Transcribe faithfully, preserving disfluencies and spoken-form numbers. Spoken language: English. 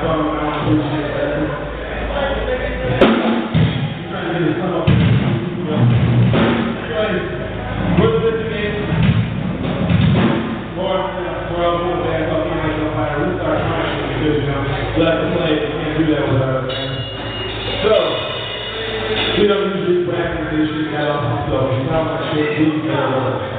fun. I appreciate that. I'm trying to get his son up. Anyways, we're listening. More, more else will back up here and stuff like that. We start trying to do, you know. We'll have to play. We can't do that without us. So, we don't usually practice this shit that often, so it's not much shit. We